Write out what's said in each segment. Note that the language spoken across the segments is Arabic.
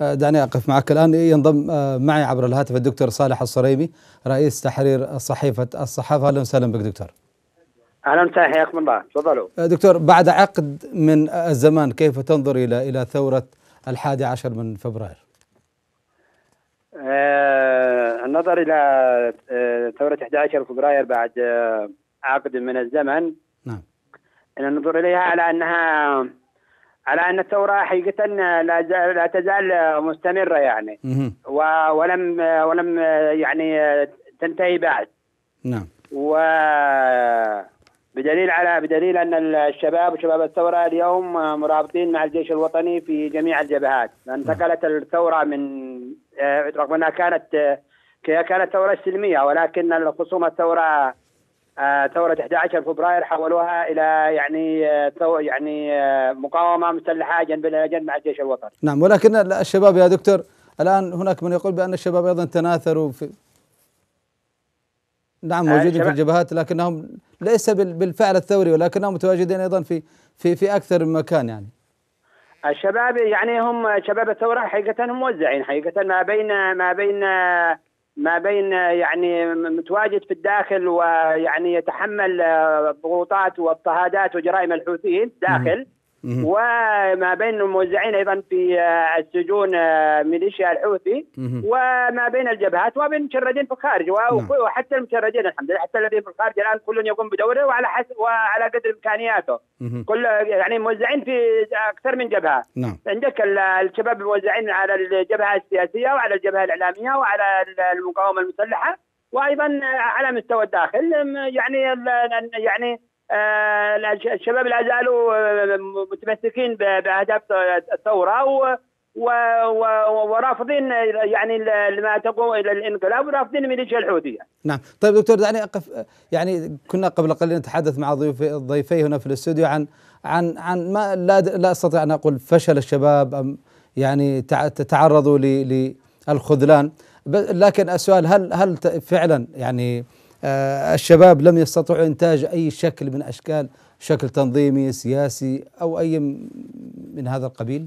دعني أقف معك الآن. ينضم معي عبر الهاتف الدكتور صالح الصريمي رئيس تحرير صحيفة الصحافة. أهلا وسهلا بك دكتور. أهلا وسهلا، حياكم الله، تفضلوا. دكتور، بعد عقد من الزمان كيف تنظر إلى ثورة 11 من فبراير؟ النظر إلى ثورة 11 فبراير بعد عقد من الزمن، نعم، أن ننظر إليها على أن الثورة حقيقة لا تزال مستمرة يعني، ولم يعني تنتهي بعد. نعم. بدليل أن الشباب وشباب الثورة اليوم مرابطين مع الجيش الوطني في جميع الجبهات. انتقلت الثورة من رغم أنها كانت ثورة سلمية، ولكن الخصوم الثورة ثورة 11 فبراير حولوها إلى يعني مقاومة مسلحة جنب إلى جنب مع الجيش الوطني. نعم، ولكن الشباب يا دكتور الآن هناك من يقول بأن الشباب أيضا تناثروا نعم موجودين في الجبهات، لكنهم ليس بالفعل الثوري، ولكنهم متواجدين أيضا في أكثر من مكان. يعني الشباب يعني هم شباب الثورة حقيقة هم موزعين حقيقة ما بين يعني متواجد في الداخل ويعني يتحمل ضغوطات واضطهادات وجرائم الحوثيين داخل، وما بين الموزعين أيضا في السجون ميليشيا الحوثي، وما بين الجبهات وما بين المشردين في الخارج، وحتى المشردين الحمد لله حتى الذين في الخارج الآن كل يقوم بدوره وعلى قدر إمكانياته. كل يعني موزعين في أكثر من جبهة. نعم. عندك الشباب الموزعين على الجبهة السياسية وعلى الجبهة الإعلامية وعلى المقاومة المسلحة، وأيضا على مستوى الداخل. يعني الشباب لا زالوا متمسكين بأهداف الثورة ورافضين يعني ما تقوم إلى الانقلاب، ورافضين ميليشيا الحوثية. نعم. طيب دكتور، دعني أقف. يعني كنا قبل قليل نتحدث مع ضيفي هنا في الاستوديو عن ما لا أستطيع أن أقول فشل الشباب أم يعني تعرضوا للخذلان، لكن السؤال هل فعلا يعني الشباب لم يستطيعوا إنتاج أي شكل من أشكال شكل تنظيمي سياسي أو أي من هذا القبيل؟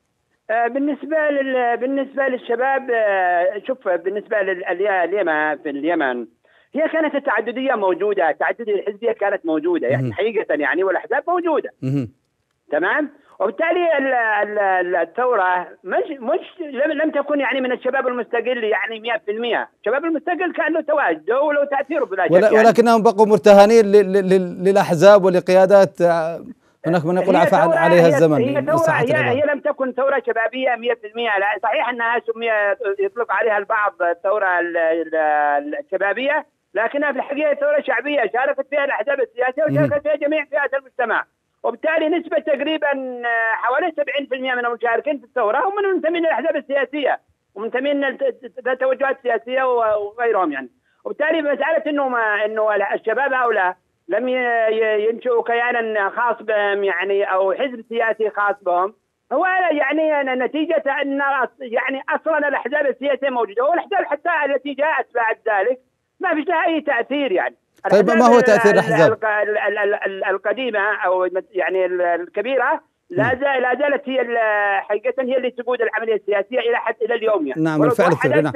بالنسبة للشباب، شوف، بالنسبة لليمن في اليمن هي كانت التعددية موجودة، التعددية الحزبية كانت موجودة يعني حقيقة يعني، والأحزاب موجودة. تمام. وبالتالي الثورة لم تكن يعني من الشباب المستقل يعني 100%. الشباب المستقل كان له تواجده وله تأثيره بلا شك يعني. ولكنهم بقوا مرتهنين للأحزاب ولقيادات هناك من يقول عفى عليها الزمن. هي لم تكن ثورة شبابية 100%. لا، صحيح أنها يطلق عليها البعض الثورة الشبابية، لكنها في الحقيقة ثورة شعبية شاركت فيها الأحزاب السياسية وشاركت فيها جميع فئات المجتمع، وبالتالي نسبة تقريبا حوالي 70% من المشاركين في الثورة هم من منتمين للأحزاب السياسية ومنتمين للتوجهات السياسية وغيرهم يعني. وبالتالي مسألة إنه الشباب هؤلاء لم ينشئوا كيانا خاص بهم يعني أو حزب سياسي خاص بهم، هو يعني نتيجة أن يعني أصلا الأحزاب السياسية موجودة، والأحزاب حتى التي جاءت بعد ذلك ما فيش لها أي تأثير يعني. طيب ما هو تأثير الأحزاب القديمة أو يعني الكبيرة لا زالت هي حقيقة هي اللي تقود العملية السياسية إلى اليوم يعني. نعم، بالفعل.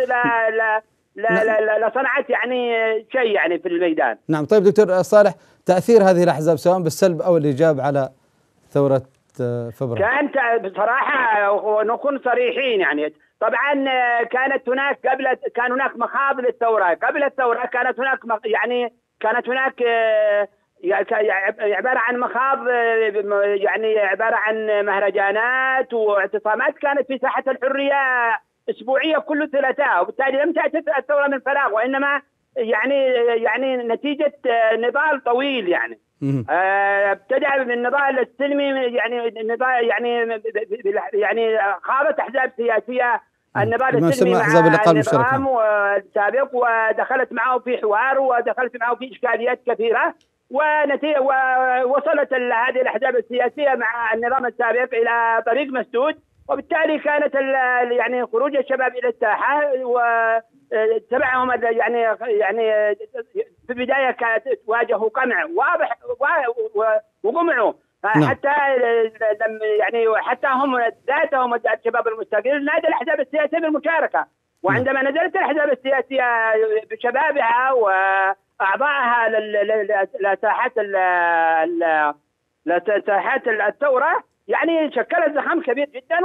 لا صنعت يعني شيء يعني في الميدان. نعم. طيب دكتور صالح، تأثير هذه الأحزاب سواء بالسلب أو الإيجاب على ثورة فبراير؟ كانت بصراحة ونكون صريحين يعني، طبعا كان هناك مخاض للثورة. قبل الثورة كانت هناك عبارة عن مخاض، يعني عبارة عن مهرجانات واعتصامات كانت في ساحة الحرية أسبوعية كل ثلاثاء، وبالتالي لم تأتي الثورة من فراغ، وإنما يعني نتيجة نضال طويل يعني. ابتدأ بالنضال السلمي يعني النضال يعني خاضت أحزاب سياسية النضال السلمي مع النظام السابق، ودخلت معه في حوار ودخلت معه في إشكاليات كثيرة، ووصلت هذه الأحزاب السياسية مع النظام السابق إلى طريق مسدود، وبالتالي كانت يعني خروج الشباب إلى الساحة وتبعهم يعني في البداية كانت واجهوا قمع واضح وقمعوا نعم. حتى يعني حتى هم ذاتهم الشباب المستقل نادى الاحزاب السياسيه بالمشاركه، وعندما نزلت الاحزاب السياسيه بشبابها واعضائها لساحات الثوره يعني شكلت زخم كبير جدا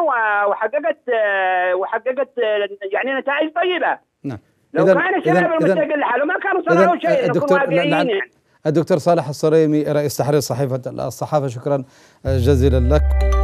وحققت يعني نتائج طيبه. نعم. لو كان الشباب المستقل لحاله ما كانوا صنعوا شيء. الدكتور يعني. الدكتور صالح الصريمي رئيس تحرير صحيفة الصحافة، شكرا جزيلا لك.